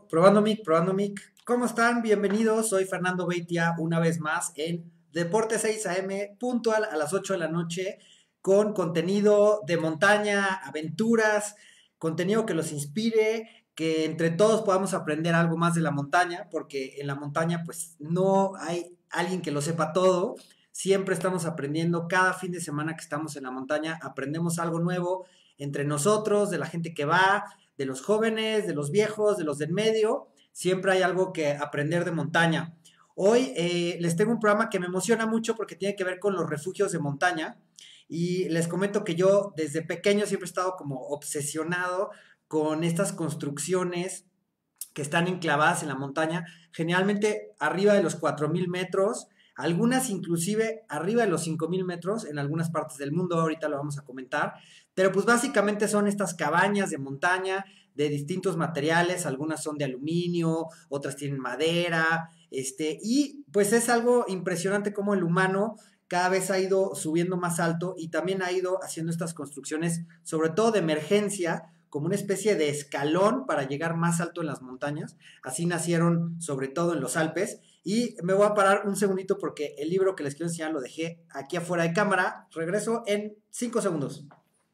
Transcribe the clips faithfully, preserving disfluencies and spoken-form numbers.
Probando, probando mic, probando mic. ¿Cómo están? Bienvenidos. Soy Fernando Beitia una vez más en Deporte seis A M, puntual a las ocho de la noche, con contenido de montaña, aventuras, contenido que los inspire, que entre todos podamos aprender algo más de la montaña, porque en la montaña pues no hay alguien que lo sepa todo. Siempre estamos aprendiendo, cada fin de semana que estamos en la montaña, aprendemos algo nuevo entre nosotros, de la gente que va, de los jóvenes, de los viejos, de los del medio. Siempre hay algo que aprender de montaña. Hoy eh, les tengo un programa que me emociona mucho porque tiene que ver con los refugios de montaña. Y les comento que yo desde pequeño siempre he estado como obsesionado con estas construcciones que están enclavadas en la montaña, generalmente arriba de los cuatro mil metros, algunas inclusive arriba de los cinco mil metros en algunas partes del mundo, ahorita lo vamos a comentar, pero pues básicamente son estas cabañas de montaña de distintos materiales, algunas son de aluminio, otras tienen madera, este, y pues es algo impresionante cómo el humano cada vez ha ido subiendo más alto y también ha ido haciendo estas construcciones, sobre todo de emergencia, como una especie de escalón para llegar más alto en las montañas. Así nacieron sobre todo en los Alpes. Y me voy a parar un segundito porque el libro que les quiero enseñar lo dejé aquí afuera de cámara. Regreso en cinco segundos.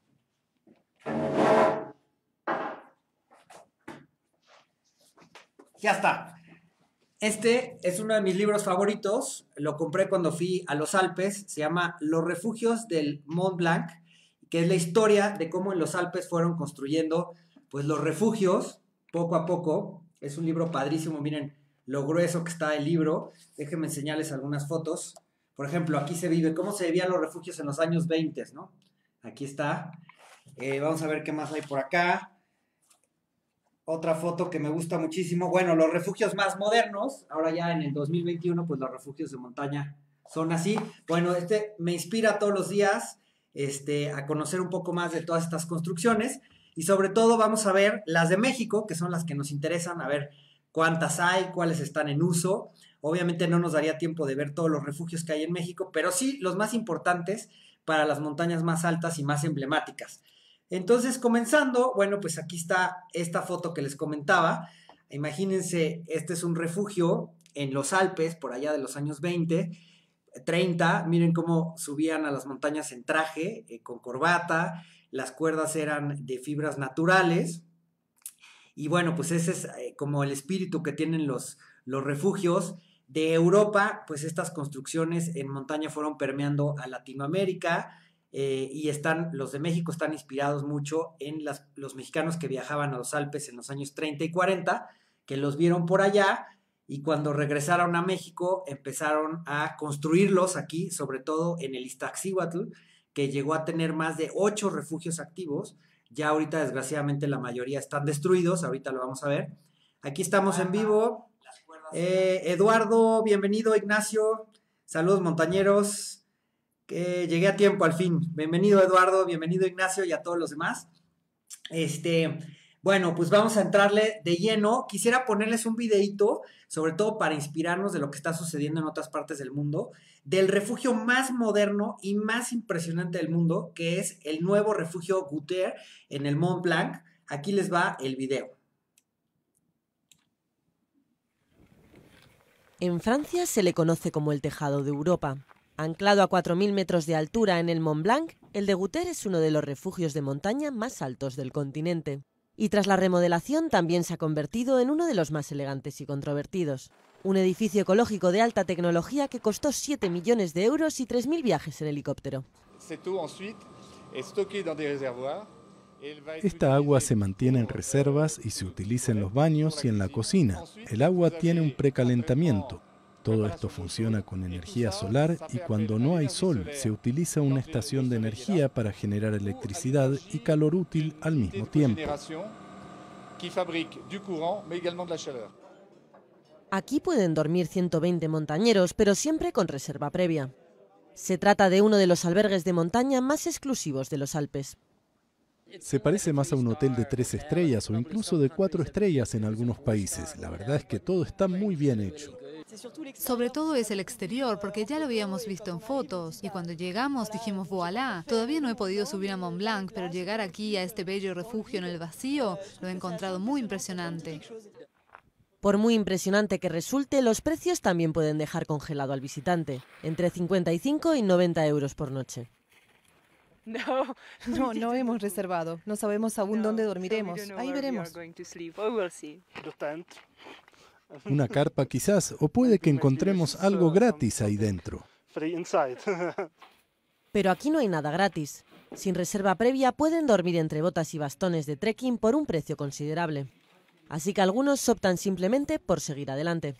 Ya está. Este es uno de mis libros favoritos. Lo compré cuando fui a los Alpes. Se llama Los refugios del Mont Blanc, que es la historia de cómo en los Alpes fueron construyendo pues los refugios poco a poco. Es un libro padrísimo, miren lo grueso que está el libro. Déjenme enseñarles algunas fotos. Por ejemplo, aquí se vive, cómo se vivían los refugios en los años veinte, ¿no? Aquí está. Eh, vamos a ver qué más hay por acá. Otra foto que me gusta muchísimo. Bueno, los refugios más modernos. Ahora ya en el dos mil veintiuno, pues los refugios de montaña son así. Bueno, este me inspira todos los días este, a conocer un poco más de todas estas construcciones. Y sobre todo vamos a ver las de México, que son las que nos interesan, a ver cuántas hay, cuáles están en uso. Obviamente no nos daría tiempo de ver todos los refugios que hay en México, pero sí los más importantes para las montañas más altas y más emblemáticas. Entonces, comenzando, bueno, pues aquí está esta foto que les comentaba. Imagínense, este es un refugio en los Alpes, por allá de los años veinte, treinta. Miren cómo subían a las montañas en traje, eh, con corbata. Las cuerdas eran de fibras naturales. Y bueno, pues ese es eh, como el espíritu que tienen los, los refugios. De Europa, pues estas construcciones en montaña fueron permeando a Latinoamérica, eh, y están, los de México están inspirados mucho en las, los mexicanos que viajaban a los Alpes en los años treinta y cuarenta, que los vieron por allá y cuando regresaron a México empezaron a construirlos aquí, sobre todo en el Iztaccíhuatl, que llegó a tener más de ocho refugios activos. Ya ahorita desgraciadamente la mayoría están destruidos, ahorita lo vamos a ver. Aquí estamos en vivo. Eh, Eduardo, bienvenido. Ignacio, saludos montañeros. Que llegué a tiempo al fin. Bienvenido Eduardo, bienvenido Ignacio y a todos los demás. Este, bueno, pues vamos a entrarle de lleno. Quisiera ponerles un videito, sobre todo para inspirarnos de lo que está sucediendo en otras partes del mundo, del refugio más moderno y más impresionante del mundo, que es el nuevo refugio Guter en el Mont Blanc. Aquí les va el video. En Francia se le conoce como el tejado de Europa. Anclado a cuatro mil metros de altura en el Mont Blanc, el de Guter es uno de los refugios de montaña más altos del continente. Y tras la remodelación también se ha convertido en uno de los más elegantes y controvertidos. Un edificio ecológico de alta tecnología que costó siete millones de euros y tres mil viajes en helicóptero. Esta agua se mantiene en reservas y se utiliza en los baños y en la cocina. El agua tiene un precalentamiento. Todo esto funciona con energía solar y cuando no hay sol se utiliza una estación de energía para generar electricidad y calor útil al mismo tiempo. Aquí pueden dormir ciento veinte montañeros, pero siempre con reserva previa. Se trata de uno de los albergues de montaña más exclusivos de los Alpes. Se parece más a un hotel de tres estrellas o incluso de cuatro estrellas en algunos países. La verdad es que todo está muy bien hecho. Sobre todo es el exterior, porque ya lo habíamos visto en fotos. Y cuando llegamos dijimos, voilà, todavía no he podido subir a Mont Blanc, pero llegar aquí a este bello refugio en el vacío lo he encontrado muy impresionante. Por muy impresionante que resulte, los precios también pueden dejar congelado al visitante, entre cincuenta y cinco y noventa euros por noche. No, no, no hemos reservado. No sabemos aún dónde dormiremos. Ahí veremos. Una carpa quizás, o puede que encontremos algo gratis ahí dentro. Pero aquí no hay nada gratis. Sin reserva previa pueden dormir entre botas y bastones de trekking por un precio considerable. Así que algunos optan simplemente por seguir adelante.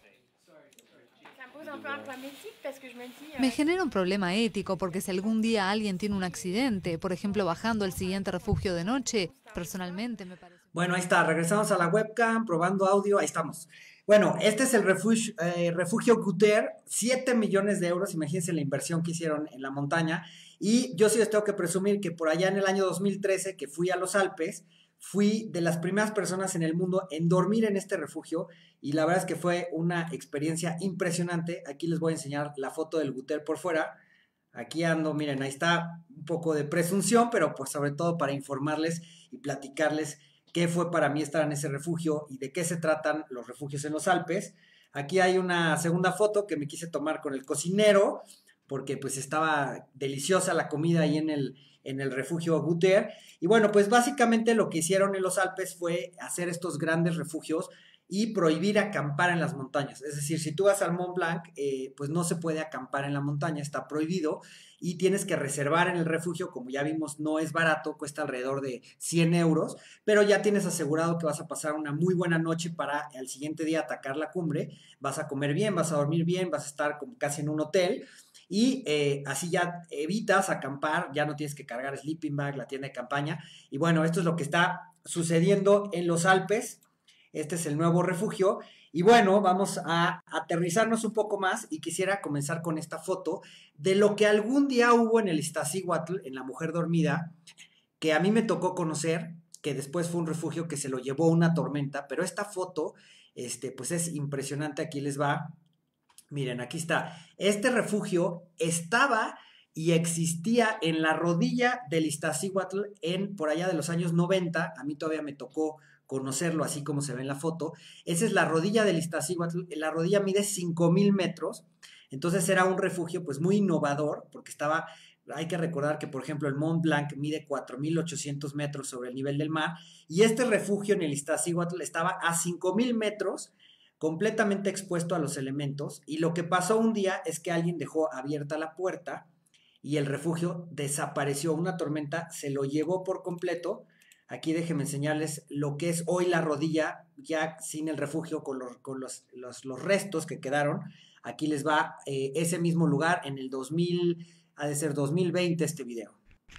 Me genera un problema ético porque si algún día alguien tiene un accidente, por ejemplo bajando al siguiente refugio de noche, personalmente me parece... Bueno, ahí está, regresamos a la webcam, probando audio, ahí estamos. Bueno, este es el refugio, eh, refugio Guter, siete millones de euros, imagínense la inversión que hicieron en la montaña. Y yo sí les tengo que presumir que por allá en el año dos mil trece, que fui a los Alpes, fui de las primeras personas en el mundo en dormir en este refugio y la verdad es que fue una experiencia impresionante. Aquí les voy a enseñar la foto del Guter por fuera. Aquí ando, miren, ahí está un poco de presunción, pero pues sobre todo para informarles y platicarles qué fue para mí estar en ese refugio y de qué se tratan los refugios en los Alpes. Aquí hay una segunda foto que me quise tomar con el cocinero, porque pues estaba deliciosa la comida ahí en el, en el refugio Guter. Y bueno, pues básicamente lo que hicieron en los Alpes fue hacer estos grandes refugios y prohibir acampar en las montañas. Es decir, si tú vas al Mont Blanc, eh, pues no se puede acampar en la montaña, está prohibido y tienes que reservar en el refugio, como ya vimos, no es barato, cuesta alrededor de cien euros, pero ya tienes asegurado que vas a pasar una muy buena noche para al siguiente día atacar la cumbre, vas a comer bien, vas a dormir bien, vas a estar como casi en un hotel. Y eh, así ya evitas acampar, ya no tienes que cargar sleeping bag, la tienda de campaña. Y bueno, esto es lo que está sucediendo en los Alpes. Este es el nuevo refugio. Y bueno, vamos a aterrizarnos un poco más y quisiera comenzar con esta foto de lo que algún día hubo en el Iztaccíhuatl, en la Mujer Dormida, que a mí me tocó conocer, que después fue un refugio que se lo llevó una tormenta, pero esta foto, este, pues es impresionante, aquí les va. Miren, aquí está. Este refugio estaba y existía en la rodilla del Iztaccíhuatl en por allá de los años noventa. A mí todavía me tocó conocerlo así como se ve en la foto. Esa es la rodilla del Iztaccíhuatl. La rodilla mide cinco mil metros. Entonces era un refugio pues muy innovador porque estaba... Hay que recordar que, por ejemplo, el Mont Blanc mide cuatro mil ochocientos metros sobre el nivel del mar y este refugio en el Iztaccíhuatl estaba a cinco mil metros completamente expuesto a los elementos, y lo que pasó un día es que alguien dejó abierta la puerta y el refugio desapareció, una tormenta se lo llevó por completo. Aquí déjenme enseñarles lo que es hoy la rodilla, ya sin el refugio, con los, con los, los, los restos que quedaron. Aquí les va eh, ese mismo lugar en el dos mil, ha de ser dos mil veinte este video.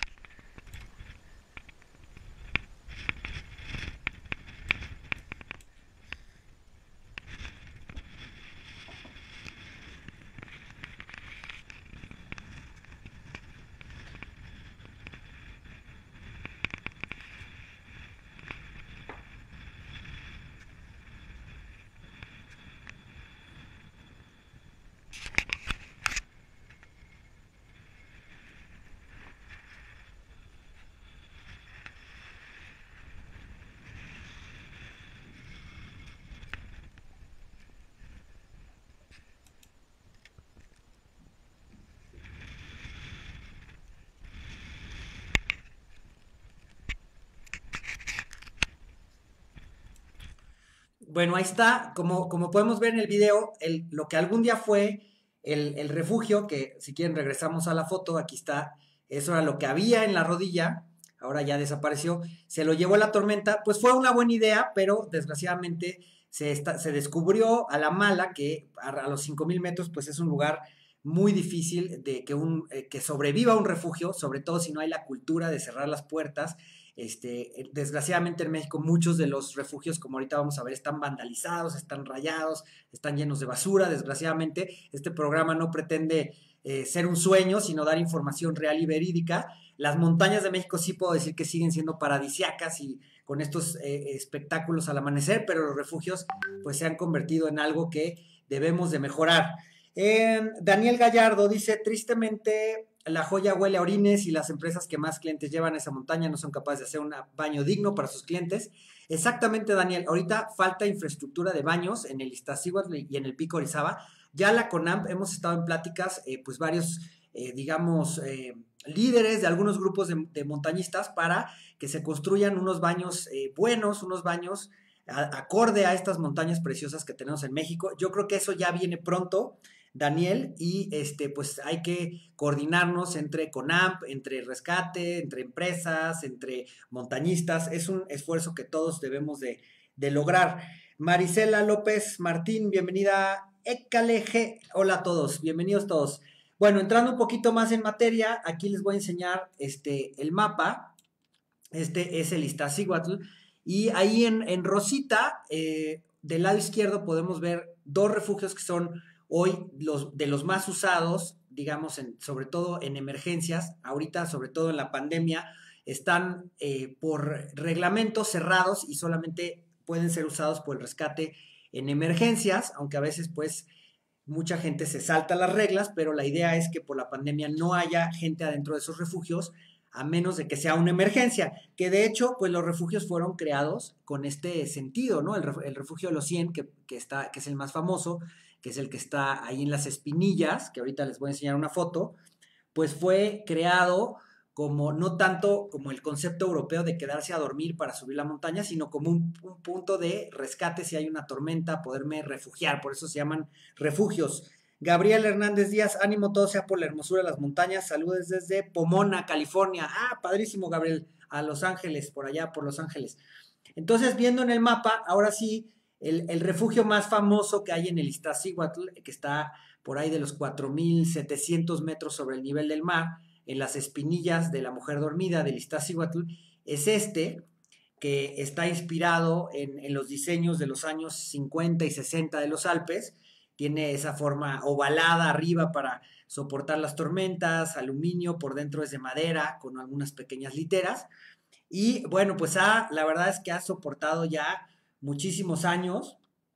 Bueno, ahí está, como, como podemos ver en el video, el, lo que algún día fue el, el refugio, que si quieren regresamos a la foto, aquí está, eso era lo que había en la rodilla, ahora ya desapareció, se lo llevó la tormenta, pues fue una buena idea, pero desgraciadamente se, está, se descubrió a la mala que a, a los cinco mil metros pues es un lugar muy difícil de que, un, eh, que sobreviva un refugio, sobre todo si no hay la cultura de cerrar las puertas. Este, desgraciadamente en México muchos de los refugios, como ahorita vamos a ver, están vandalizados, están rayados, están llenos de basura. Desgraciadamente este programa no pretende eh, ser un sueño, sino dar información real y verídica. Las montañas de México sí puedo decir que siguen siendo paradisíacas y con estos eh, espectáculos al amanecer, pero los refugios pues se han convertido en algo que debemos de mejorar. Eh, Daniel Gallardo dice, tristemente la joya huele a orines y las empresas que más clientes llevan a esa montaña no son capaces de hacer un baño digno para sus clientes. Exactamente, Daniel, ahorita falta infraestructura de baños en el Iztaccíhuatl y en el Pico Orizaba. Ya la CONAMP hemos estado en pláticas, eh, pues varios, eh, digamos, eh, líderes de algunos grupos de, de montañistas para que se construyan unos baños eh, buenos, unos baños a, acorde a estas montañas preciosas que tenemos en México. Yo creo que eso ya viene pronto, Daniel, y este, pues hay que coordinarnos entre CONAMP, entre Rescate, entre empresas, entre montañistas. Es un esfuerzo que todos debemos de, de lograr. Marisela López Martín, bienvenida. Écale G. Hola a todos, bienvenidos todos. Bueno, entrando un poquito más en materia, aquí les voy a enseñar este, el mapa. Este es el Iztaccíhuatl. Y ahí en, en rosita, eh, del lado izquierdo podemos ver dos refugios que son hoy los, de los más usados, digamos, en, sobre todo en emergencias. Ahorita, sobre todo en la pandemia, están eh, por reglamentos cerrados y solamente pueden ser usados por el rescate en emergencias, aunque a veces pues mucha gente se salta las reglas, pero la idea es que por la pandemia no haya gente adentro de esos refugios, a menos de que sea una emergencia, que de hecho, pues los refugios fueron creados con este sentido, ¿no? El, el refugio de los cien, que, que, está, que es el más famoso, que es el que está ahí en Las Espinillas, que ahorita les voy a enseñar una foto, pues fue creado como, no tanto como el concepto europeo de quedarse a dormir para subir la montaña, sino como un, un punto de rescate si hay una tormenta, poderme refugiar, por eso se llaman refugios. Gabriel Hernández Díaz, ánimo, todo sea por la hermosura de las montañas, saludos desde Pomona, California. Ah, padrísimo, Gabriel, a Los Ángeles, por allá, por Los Ángeles. Entonces, viendo en el mapa, ahora sí, el, el refugio más famoso que hay en el Iztaccíhuatl, que está por ahí de los cuatro mil setecientos metros sobre el nivel del mar, en las espinillas de la mujer dormida del Iztaccíhuatl, es este, que está inspirado en, en los diseños de los años cincuenta y sesenta de los Alpes. Tiene esa forma ovalada arriba para soportar las tormentas, aluminio, por dentro es de madera, con algunas pequeñas literas. Y bueno, pues ha, la verdad es que ha soportado ya muchísimos años.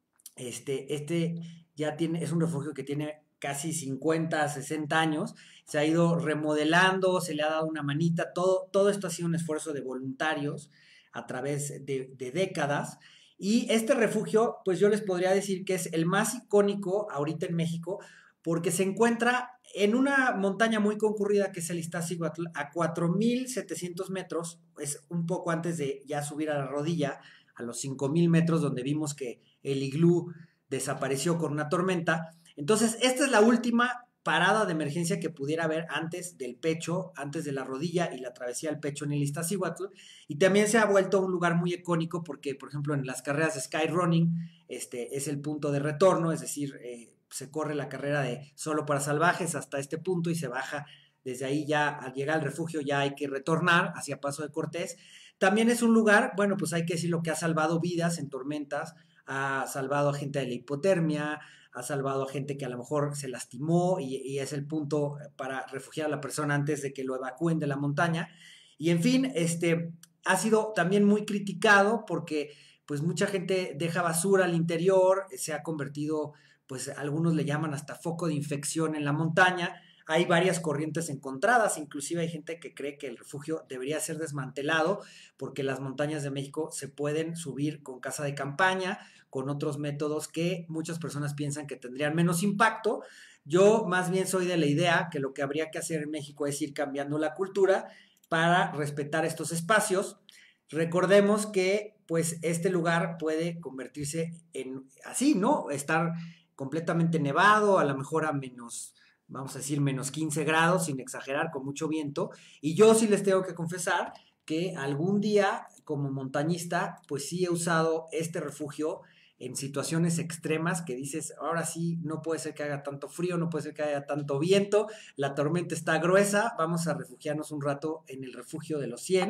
Este, este ya tiene, es un refugio que tiene casi cincuenta, sesenta años, se ha ido remodelando, se le ha dado una manita, todo, todo esto ha sido un esfuerzo de voluntarios a través de, de décadas, y este refugio, pues yo les podría decir que es el más icónico ahorita en México, porque se encuentra en una montaña muy concurrida que es el Iztaccíhuatl, a cuatro mil setecientos metros, es un poco antes de ya subir a la rodilla, a los cinco mil metros, donde vimos que el iglú desapareció con una tormenta. Entonces, esta es la última parada de emergencia que pudiera haber antes del pecho, antes de la rodilla y la travesía del pecho en el Iztaccíhuatl. Y también se ha vuelto un lugar muy icónico porque, por ejemplo, en las carreras de skyrunning, este es el punto de retorno, es decir, eh, se corre la carrera de solo para salvajes hasta este punto y se baja desde ahí. Ya al llegar al refugio ya hay que retornar hacia Paso de Cortés. También es un lugar, bueno, pues hay que decir lo que ha salvado vidas en tormentas, ha salvado a gente de la hipotermia, ha salvado a gente que a lo mejor se lastimó y, y es el punto para refugiar a la persona antes de que lo evacúen de la montaña. Y en fin, este ha sido también muy criticado porque pues mucha gente deja basura al interior, se ha convertido, pues algunos le llaman hasta foco de infección en la montaña. Hay varias corrientes encontradas, inclusive hay gente que cree que el refugio debería ser desmantelado porque las montañas de México se pueden subir con casa de campaña, con otros métodos que muchas personas piensan que tendrían menos impacto. Yo más bien soy de la idea que lo que habría que hacer en México es ir cambiando la cultura para respetar estos espacios. Recordemos que pues este lugar puede convertirse en así, ¿no? Estar completamente nevado, a lo mejor a menos, vamos a decir, menos quince grados, sin exagerar, con mucho viento. Y yo sí les tengo que confesar que algún día, como montañista, pues sí he usado este refugio en situaciones extremas que dices, ahora sí, no puede ser que haga tanto frío, no puede ser que haya tanto viento, la tormenta está gruesa, vamos a refugiarnos un rato en el refugio de los cien.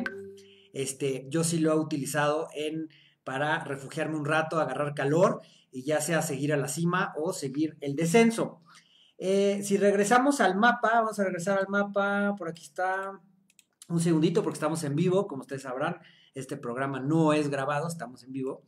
Este, yo sí lo he utilizado en, para refugiarme un rato, agarrar calor y ya sea seguir a la cima o seguir el descenso. Eh, si regresamos al mapa, vamos a regresar al mapa, por aquí está, un segundito porque estamos en vivo, como ustedes sabrán, este programa no es grabado, estamos en vivo.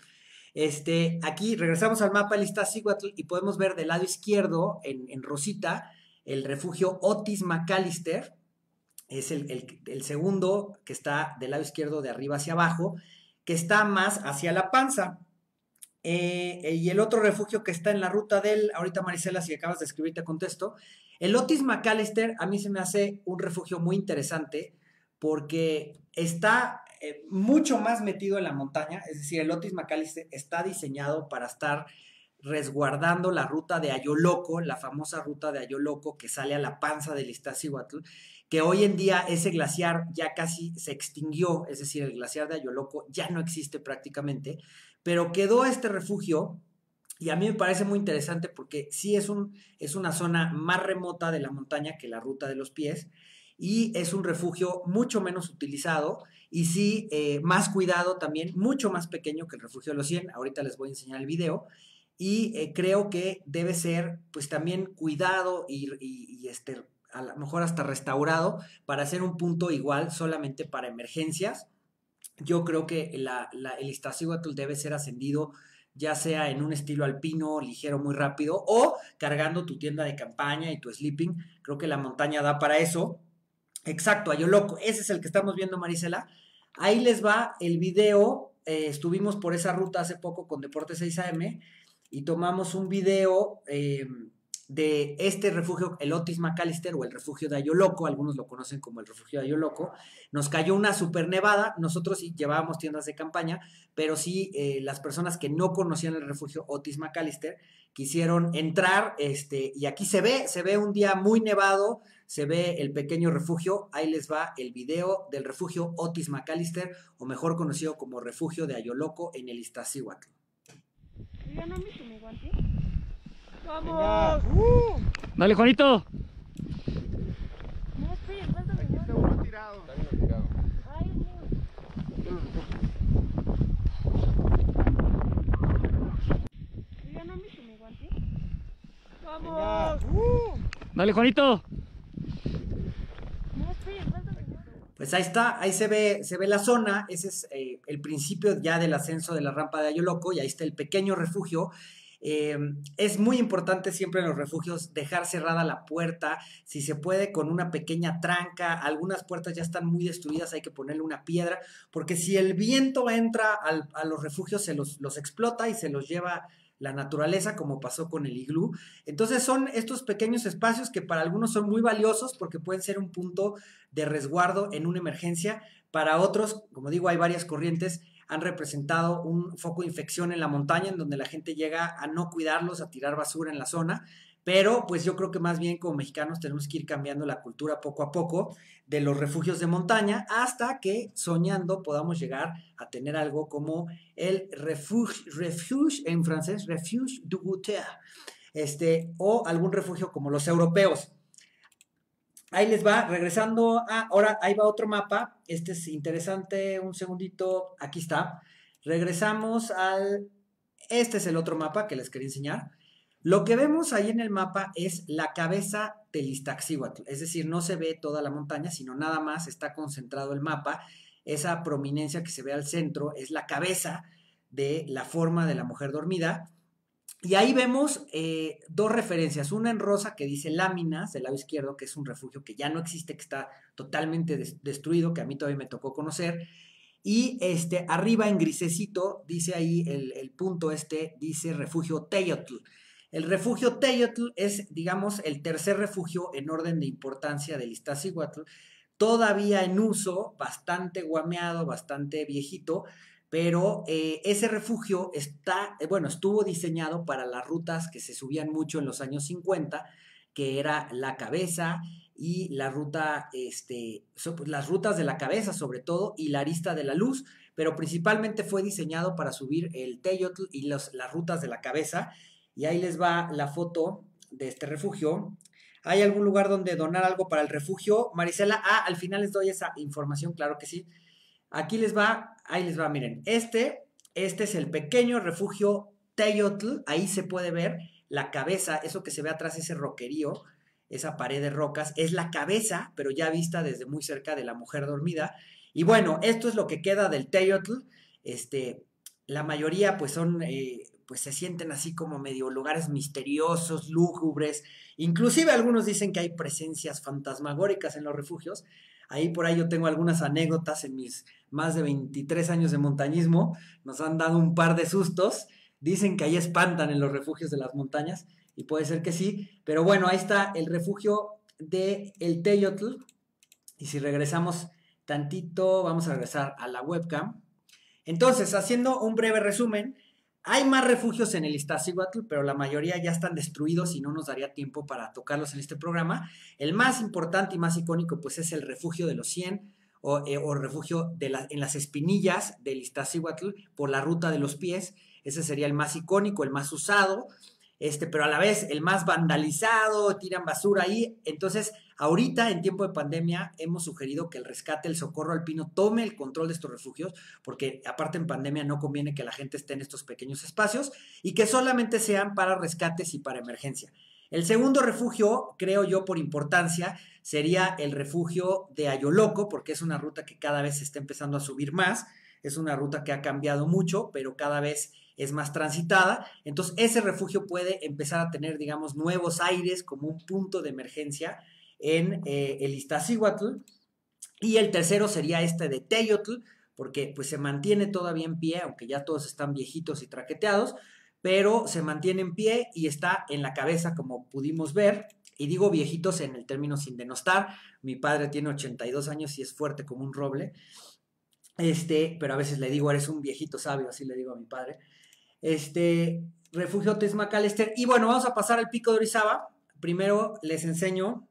Este, aquí regresamos al mapa del Iztaccíhuatl y podemos ver del lado izquierdo, en, en rosita, el refugio Otis McAllister. Es el, el, el segundo que está del lado izquierdo de arriba hacia abajo, que está más hacia la panza. Eh, y el otro refugio que está en la ruta del, ahorita Marisela, si acabas de escribir te contesto, el Otis McAllister a mí se me hace un refugio muy interesante porque está eh, mucho más metido en la montaña, es decir, el Otis McAllister está diseñado para estar resguardando la ruta de Ayoloco, la famosa ruta de Ayoloco que sale a la panza del Iztaccíhuatl, que hoy en día ese glaciar ya casi se extinguió, es decir, el glaciar de Ayoloco ya no existe prácticamente, pero quedó este refugio y a mí me parece muy interesante porque sí es, un, es una zona más remota de la montaña que la ruta de los pies y es un refugio mucho menos utilizado y sí eh, más cuidado también, mucho más pequeño que el refugio de los cien, ahorita les voy a enseñar el video. Y eh, creo que debe ser pues también cuidado y, y, y este, a lo mejor hasta restaurado para hacer un punto igual solamente para emergencias. Yo creo que la, la, el Iztaccíhuatl debe ser ascendido ya sea en un estilo alpino, ligero, muy rápido, o cargando tu tienda de campaña y tu sleeping. Creo que la montaña da para eso. Exacto, Ayoloco, ese es el que estamos viendo, Marisela. Ahí les va el video. Eh, estuvimos por esa ruta hace poco con Deporte seis A M y tomamos un video eh, de este refugio, el Otis McAllister o el refugio de Ayoloco, algunos lo conocen como el refugio de Ayoloco. Nos cayó una super nevada, nosotros sí llevábamos tiendas de campaña, pero sí eh, las personas que no conocían el refugio Otis McAllister quisieron entrar, este, y aquí se ve, se ve un día muy nevado, se ve el pequeño refugio. Ahí les va el video del refugio Otis McAllister, o mejor conocido como refugio de Ayoloco en el Iztaccíhuatl. ¡Vamos! Uh. ¡Dale, Juanito! No, espera, falta. Aquí está uno tirado. Está uno tirado. Ay, no. ¿Ya no han visto mi guante? ¡Vamos! Uh. ¡Dale, Juanito! No, espera, falta. Pues ahí está, ahí se ve, se ve la zona. Ese es eh, el principio ya del ascenso de la rampa de Ayoloco, y ahí está el pequeño refugio. Eh, es muy importante siempre en los refugios dejar cerrada la puerta, si se puede con una pequeña tranca. Algunas puertas ya están muy destruidas, hay que ponerle una piedra, porque si el viento entra al, a los refugios se los, los explota y se los lleva la naturaleza, como pasó con el iglú. Entonces son estos pequeños espacios que para algunos son muy valiosos porque pueden ser un punto de resguardo en una emergencia. Para otros, como digo, hay varias corrientes, han representado un foco de infección en la montaña, en donde la gente llega a no cuidarlos, a tirar basura en la zona. Pero pues yo creo que más bien como mexicanos tenemos que ir cambiando la cultura poco a poco de los refugios de montaña, hasta que soñando podamos llegar a tener algo como el refuge, refuge en francés, refuge du Goûter, este, o algún refugio como los europeos. Ahí les va, regresando a, ahora ahí va otro mapa. Este es interesante, un segundito, aquí está. Regresamos al, este es el otro mapa que les quería enseñar. Lo que vemos ahí en el mapa es la cabeza del Iztaccíhuatl, es decir, no se ve toda la montaña, sino nada más está concentrado el mapa. Esa prominencia que se ve al centro es la cabeza de la forma de la mujer dormida. Y ahí vemos eh, dos referencias, una en rosa que dice Láminas, del lado izquierdo, que es un refugio que ya no existe, que está totalmente des- destruido, que a mí todavía me tocó conocer. Y este, arriba en grisecito, dice ahí el, el punto este, dice refugio Teyotl. El refugio Teyotl es, digamos, el tercer refugio en orden de importancia del Iztaccíhuatl, todavía en uso, bastante guameado, bastante viejito, pero eh, ese refugio está, eh, bueno, estuvo diseñado para las rutas que se subían mucho en los años cincuenta, que era la cabeza y la ruta, este, so, las rutas de la cabeza sobre todo, y la arista de la luz, pero principalmente fue diseñado para subir el Teyotl y los, las rutas de la cabeza. Y ahí les va la foto de este refugio. ¿Hay algún lugar donde donar algo para el refugio, Marisela? Ah, al final les doy esa información, claro que sí. Aquí les va, ahí les va, miren. Este, este es el pequeño refugio Teyotl. Ahí se puede ver la cabeza, eso que se ve atrás, ese roquerío, esa pared de rocas, es la cabeza, pero ya vista desde muy cerca de la mujer dormida. Y bueno, esto es lo que queda del Teyotl. Este... la mayoría pues son, eh, pues se sienten así como medio lugares misteriosos, lúgubres, inclusive algunos dicen que hay presencias fantasmagóricas en los refugios. Ahí por ahí yo tengo algunas anécdotas en mis más de veintitrés años de montañismo, nos han dado un par de sustos, dicen que ahí espantan en los refugios de las montañas, y puede ser que sí, pero bueno, ahí está el refugio de El Teyotl, y si regresamos tantito, vamos a regresar a la webcam. Entonces, haciendo un breve resumen, hay más refugios en el Iztaccíhuatl, pero la mayoría ya están destruidos y no nos daría tiempo para tocarlos en este programa. El más importante y más icónico, pues, es el refugio de los cien, o, eh, o refugio de la, en las espinillas del Iztaccíhuatl, por la ruta de los pies. Ese sería el más icónico, el más usado, este, pero a la vez el más vandalizado, tiran basura ahí. Entonces, ahorita, en tiempo de pandemia, hemos sugerido que el rescate, el socorro alpino, tome el control de estos refugios, porque aparte en pandemia no conviene que la gente esté en estos pequeños espacios y que solamente sean para rescates y para emergencia. El segundo refugio, creo yo por importancia, sería el refugio de Ayoloco, porque es una ruta que cada vez se está empezando a subir más. Es una ruta que ha cambiado mucho, pero cada vez es más transitada. Entonces, ese refugio puede empezar a tener, digamos, nuevos aires como un punto de emergencia en eh, el Iztaccíhuatl. Y el tercero sería este de Teyotl, porque pues se mantiene todavía en pie, aunque ya todos están viejitos y traqueteados, pero se mantiene en pie y está en la cabeza, como pudimos ver. Y digo viejitos en el término sin denostar. Mi padre tiene ochenta y dos años y es fuerte como un roble. Este, pero a veces le digo, eres un viejito sabio, así le digo a mi padre. Este, refugio Tezmacalester. Y bueno, vamos a pasar al Pico de Orizaba. Primero les enseño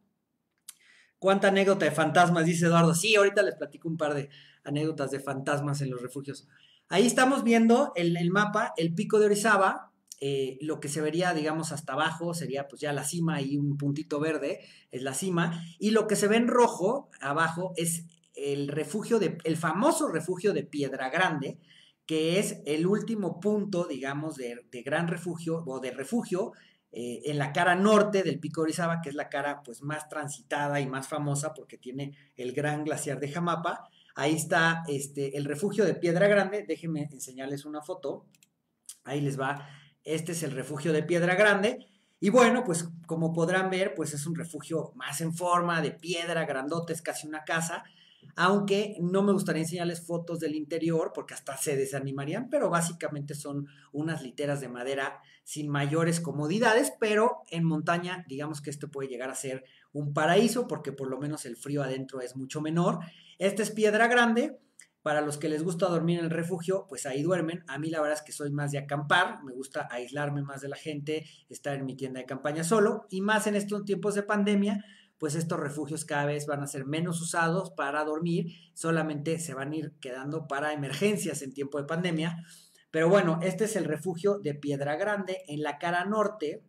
cuánta anécdota de fantasmas, dice Eduardo. Sí, ahorita les platico un par de anécdotas de fantasmas en los refugios. Ahí estamos viendo el, el mapa, el Pico de Orizaba. Eh, lo que se vería, digamos, hasta abajo sería pues ya la cima y un puntito verde, es la cima. Y lo que se ve en rojo abajo es el refugio de, el famoso refugio de Piedra Grande, que es el último punto, digamos, de, de gran refugio, o de refugio, eh, en la cara norte del Pico de Orizaba, que es la cara, pues, más transitada y más famosa, porque tiene el gran glaciar de Jamapa. Ahí está, este, el refugio de Piedra Grande. Déjenme enseñarles una foto. Ahí les va. Este es el refugio de Piedra Grande. Y bueno, pues, como podrán ver, pues, es un refugio más en forma, de piedra, grandote, es casi una casa. Aunque no me gustaría enseñarles fotos del interior porque hasta se desanimarían, pero básicamente son unas literas de madera sin mayores comodidades, pero en montaña digamos que esto puede llegar a ser un paraíso porque por lo menos el frío adentro es mucho menor. Esta es Piedra Grande. Para los que les gusta dormir en el refugio, pues ahí duermen. A mí la verdad es que soy más de acampar, me gusta aislarme más de la gente, estar en mi tienda de campaña solo, y más en estos tiempos de pandemia, pues estos refugios cada vez van a ser menos usados para dormir, solamente se van a ir quedando para emergencias en tiempo de pandemia. Pero bueno, este es el refugio de Piedra Grande en la cara norte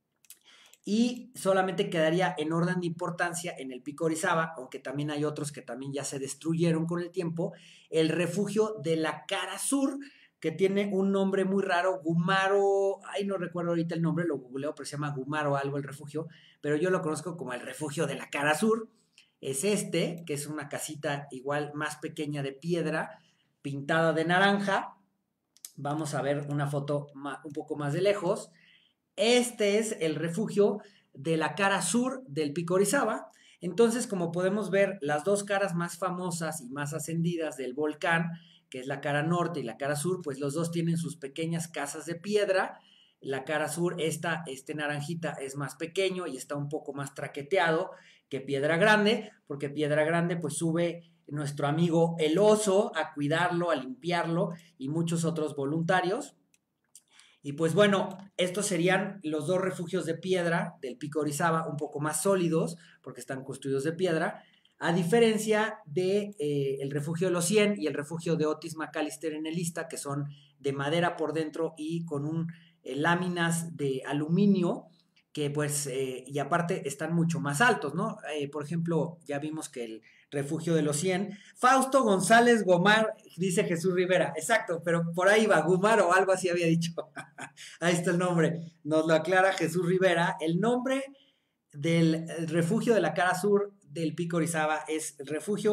y solamente quedaría en orden de importancia en el Pico Orizaba, aunque también hay otros que también ya se destruyeron con el tiempo, el refugio de la cara sur, que tiene un nombre muy raro, Gumaro, ay no recuerdo ahorita el nombre, lo googleo, pero se llama Gumaro algo el refugio, pero yo lo conozco como el refugio de la cara sur. Es este, que es una casita igual más pequeña de piedra, pintada de naranja. Vamos a ver una foto más, un poco más de lejos. Este es el refugio de la cara sur del Pico Orizaba. Entonces, como podemos ver, las dos caras más famosas y más ascendidas del volcán, que es la cara norte y la cara sur, pues los dos tienen sus pequeñas casas de piedra. La cara sur, esta, este naranjita es más pequeño y está un poco más traqueteado que Piedra Grande, porque Piedra Grande pues sube nuestro amigo el oso a cuidarlo, a limpiarlo y muchos otros voluntarios. Y pues bueno, estos serían los dos refugios de piedra del Pico Orizaba, un poco más sólidos porque están construidos de piedra, a diferencia de eh, el refugio de los cien y el refugio de Otis McAllister en el Ista, que son de madera por dentro y con un eh, láminas de aluminio, que pues, eh, y aparte están mucho más altos, ¿no? Eh, por ejemplo, ya vimos que el refugio de los cien, Fausto González Gomar, dice Jesús Rivera, exacto, pero por ahí va, Gumar o algo así había dicho, ahí está el nombre, nos lo aclara Jesús Rivera, el nombre del refugio de la cara sur del Pico Orizaba es refugio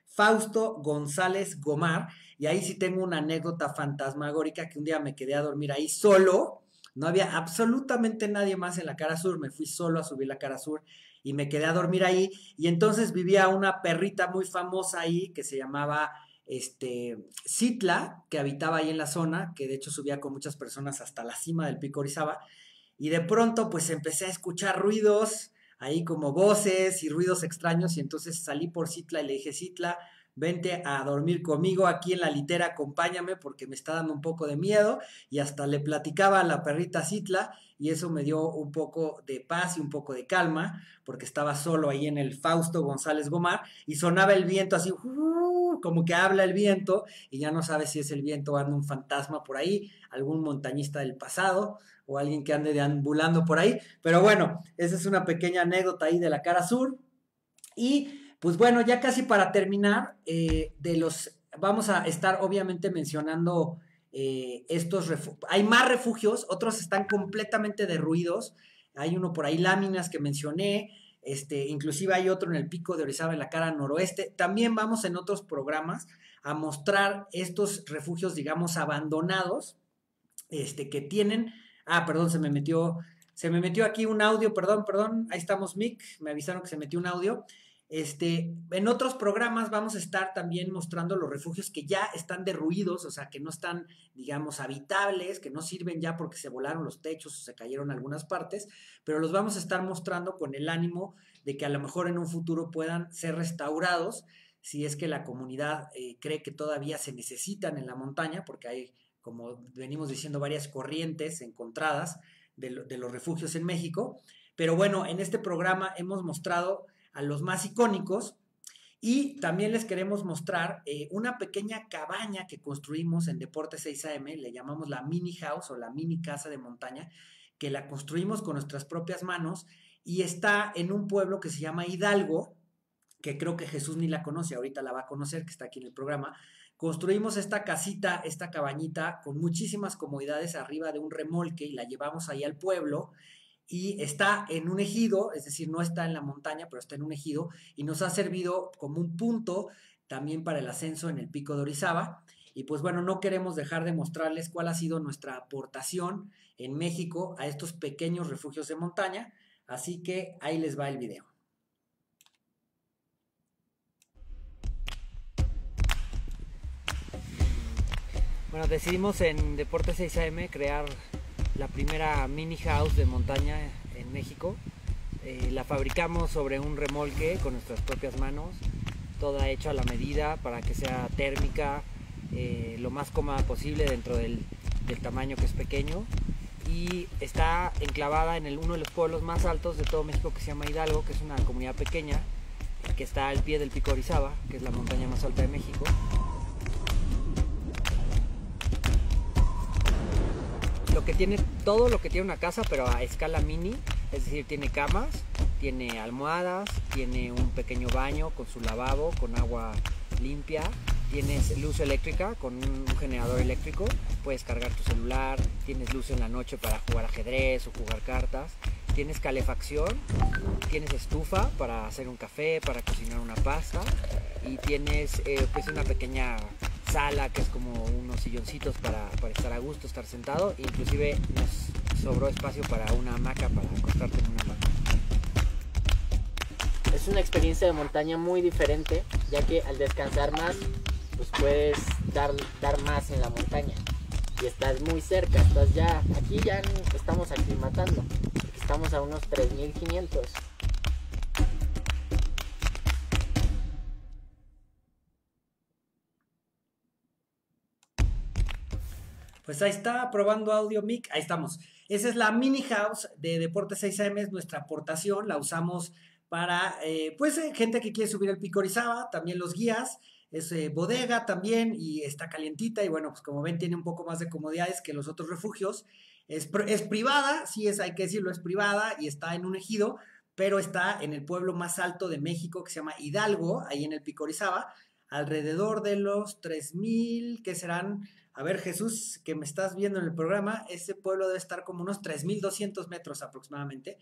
Fausto González Gomar, y ahí sí tengo una anécdota fantasmagórica que un día me quedé a dormir ahí solo, no había absolutamente nadie más en la cara sur, me fui solo a subir la cara sur y me quedé a dormir ahí, y entonces vivía una perrita muy famosa ahí que se llamaba este, Citla, que habitaba ahí en la zona, que de hecho subía con muchas personas hasta la cima del Pico Orizaba, y de pronto pues empecé a escuchar ruidos, ahí como voces y ruidos extraños, y entonces salí por Citla y le dije, Citla, vente a dormir conmigo aquí en la litera, acompáñame porque me está dando un poco de miedo, y hasta le platicaba a la perrita Citla, y eso me dio un poco de paz y un poco de calma, porque estaba solo ahí en el Fausto González Gomar, y sonaba el viento así, uh, como que habla el viento, y ya no sabes si es el viento o anda un fantasma por ahí, algún montañista del pasado, o alguien que ande deambulando por ahí, pero bueno, esa es una pequeña anécdota ahí de la cara sur, y pues bueno, ya casi para terminar, eh, de los, vamos a estar obviamente mencionando eh, estos refugios, hay más refugios, otros están completamente derruidos, hay uno por ahí, Láminas, que mencioné, este, inclusive hay otro en el Pico de Orizaba en la cara noroeste, también vamos en otros programas a mostrar estos refugios, digamos, abandonados, este, que tienen, ah, perdón, se me metió, se me metió aquí un audio, perdón, perdón, ahí estamos, Mick, me avisaron que se metió un audio. Este, en otros programas vamos a estar también mostrando los refugios que ya están derruidos, o sea, que no están, digamos, habitables, que no sirven ya porque se volaron los techos o se cayeron algunas partes, pero los vamos a estar mostrando con el ánimo de que a lo mejor en un futuro puedan ser restaurados, si es que la comunidad eh, cree que todavía se necesitan en la montaña, porque hay, como venimos diciendo, varias corrientes encontradas de, de los refugios en México. Pero bueno, en este programa hemos mostrado a los más icónicos, y también les queremos mostrar eh, una pequeña cabaña que construimos en Deportes seis A M, le llamamos la mini house o la mini casa de montaña, que la construimos con nuestras propias manos, y está en un pueblo que se llama Hidalgo, que creo que Jesús ni la conoce, ahorita la va a conocer, que está aquí en el programa. Construimos esta casita, esta cabañita, con muchísimas comodidades arriba de un remolque, y la llevamos ahí al pueblo, y está en un ejido, es decir, no está en la montaña, pero está en un ejido, y nos ha servido como un punto también para el ascenso en el Pico de Orizaba. Y pues bueno, no queremos dejar de mostrarles cuál ha sido nuestra aportación en México a estos pequeños refugios de montaña, así que ahí les va el video. Bueno, decidimos en Deportes seis A M crear la primera mini house de montaña en México. Eh, la fabricamos sobre un remolque con nuestras propias manos, toda hecha a la medida para que sea térmica, eh, lo más cómoda posible dentro del, del tamaño que es pequeño, y está enclavada en el, uno de los pueblos más altos de todo México, que se llama Hidalgo, que es una comunidad pequeña que está al pie del Pico Orizaba, que es la montaña más alta de México. Lo que tiene, todo lo que tiene una casa, pero a escala mini, es decir, tiene camas, tiene almohadas, tiene un pequeño baño con su lavabo, con agua limpia, tienes luz eléctrica con un generador eléctrico, puedes cargar tu celular, tienes luz en la noche para jugar ajedrez o jugar cartas, tienes calefacción, tienes estufa para hacer un café, para cocinar una pasta, y tienes eh, pues una pequeña sala que es como unos silloncitos para, para estar a gusto, estar sentado, e inclusive nos sobró espacio para una hamaca, para acostarte en una hamaca. Es una experiencia de montaña muy diferente, ya que al descansar más, pues puedes dar, dar más en la montaña, y estás muy cerca, estás ya, aquí ya estamos aclimatando, porque estamos a unos tres mil quinientos. Pues ahí está, probando audio, Mick, ahí estamos. Esa es la mini house de Deportes seis A M, es nuestra aportación, la usamos para, eh, pues, eh, gente que quiere subir el Pico Orizaba, también los guías, es eh, bodega también, y está calientita, y bueno, pues como ven, tiene un poco más de comodidades que los otros refugios. Es, es privada, sí, es, hay que decirlo, es privada, y está en un ejido, pero está en el pueblo más alto de México, que se llama Hidalgo, ahí en el Pico Orizaba, alrededor de los tres mil, que serán... A ver, Jesús, que me estás viendo en el programa, ese pueblo debe estar como unos tres mil doscientos metros aproximadamente.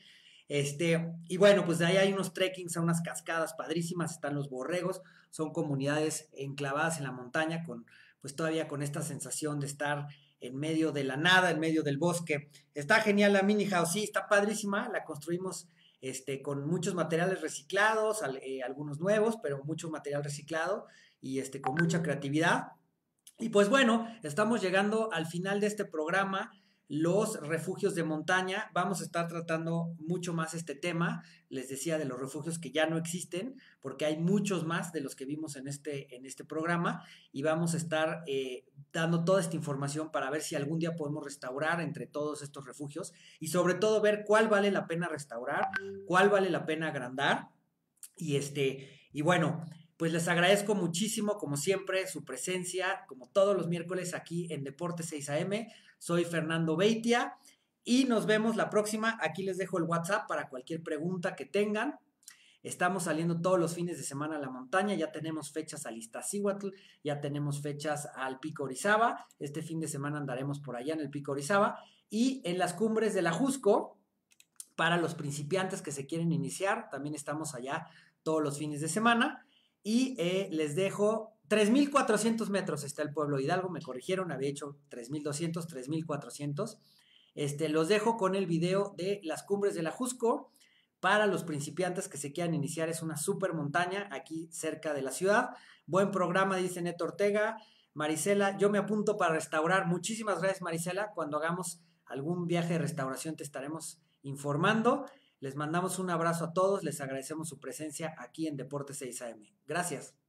Este, y bueno, pues de ahí hay unos trekkings a unas cascadas padrísimas, están los borregos, son comunidades enclavadas en la montaña con, pues todavía con esta sensación de estar en medio de la nada, en medio del bosque. Está genial la mini house, sí, está padrísima, la construimos este, con muchos materiales reciclados, al, eh, algunos nuevos, pero mucho material reciclado y este, con mucha creatividad. Y pues bueno, estamos llegando al final de este programa, los refugios de montaña. Vamos a estar tratando mucho más este tema, les decía, de los refugios que ya no existen, porque hay muchos más de los que vimos en este, en este programa, y vamos a estar eh, dando toda esta información para ver si algún día podemos restaurar entre todos estos refugios, y sobre todo ver cuál vale la pena restaurar, cuál vale la pena agrandar, y este, y bueno, pues les agradezco muchísimo, como siempre, su presencia, como todos los miércoles aquí en Deportes seis A M. Soy Fernando Beitia y nos vemos la próxima. Aquí les dejo el WhatsApp para cualquier pregunta que tengan. Estamos saliendo todos los fines de semana a la montaña. Ya tenemos fechas al Iztaccíhuatl, ya tenemos fechas al Pico Orizaba. Este fin de semana andaremos por allá en el Pico Orizaba. Y en las cumbres de la Jusco, para los principiantes que se quieren iniciar, también estamos allá todos los fines de semana. Y eh, les dejo tres mil cuatrocientos metros está el pueblo Hidalgo, me corrigieron, había hecho tres mil doscientos, tres mil cuatrocientos. Este, los dejo con el video de las cumbres de la Jusco para los principiantes que se quieran iniciar. Es una super montaña aquí cerca de la ciudad. Buen programa, dice Neto Ortega. Marisela, yo me apunto para restaurar. Muchísimas gracias, Marisela. Cuando hagamos algún viaje de restauración te estaremos informando. Les mandamos un abrazo a todos, les agradecemos su presencia aquí en Deportes seis A M. Gracias.